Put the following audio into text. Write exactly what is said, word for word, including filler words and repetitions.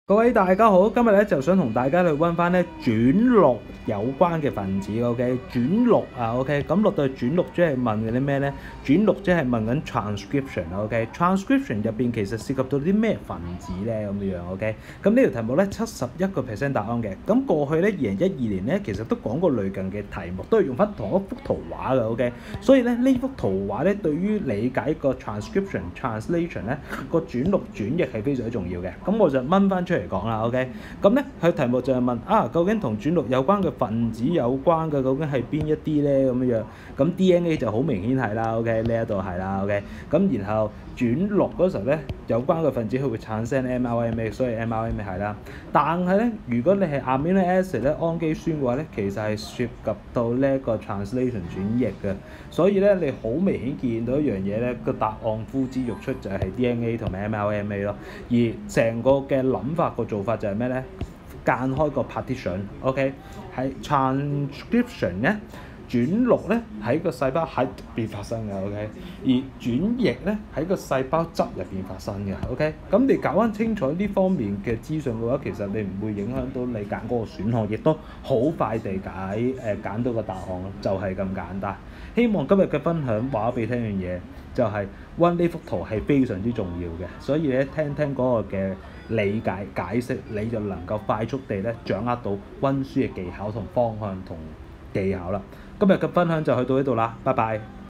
各位大家好，今日咧就想同大家去溫翻咧轉錄有關嘅分子 ，OK？ 轉錄啊 ，OK？ 咁落到去轉錄即係問緊啲咩咧？轉錄即係問緊 transcription，OK？transcription 入邊其實涉及到啲咩分子咧咁樣 ，OK？ 咁呢條題目咧七十一個 percent 答案嘅。咁過去咧二零一二年咧其實都講過類近嘅題目，都係用翻同一幅圖畫嘅 ，OK？ 所以咧呢幅圖畫咧對於理解個 transcription translation 咧個轉錄轉譯係非常之重要嘅。咁我就掹翻出嚟嚟講啦 ，OK， 咁咧佢題目就係問啊，究竟同轉錄有關嘅分子有關嘅究竟係邊一啲咧咁樣樣？咁 D N A 就好明顯係啦 ，OK， 呢一度係啦 ，OK， 咁然後轉錄嗰時候咧有關嘅分子佢會產生 M R N A， 所以 M R N A 係啦。但係咧，如果你係 amino acid 咧氨基酸嘅話咧，其實係涉及到呢一個 translation 轉譯嘅，所以咧你好明顯見到一樣嘢咧個答案呼之欲出就係 D N A 同埋 M R N A 咯，而成個嘅諗法個做法就係咩咧？間開個 partition，OK， 係 transcription 咧，轉錄咧喺個細胞喺入邊發生嘅 ，OK， 而轉譯咧喺個細胞質入邊發生嘅 ，OK。咁你搞翻清楚呢方面嘅資訊嘅話，其實你唔會影響到你揀嗰個選項，亦都好快地解誒揀到個答案咯，就係咁簡單。希望今日嘅分享話俾你聽樣嘢，就係溫呢幅圖係非常之重要嘅，所以咧聽聽嗰個嘅理解解釋，你就能夠快速地咧掌握到溫書嘅技巧同方向同技巧啦。今日嘅分享就去到呢度啦，拜拜。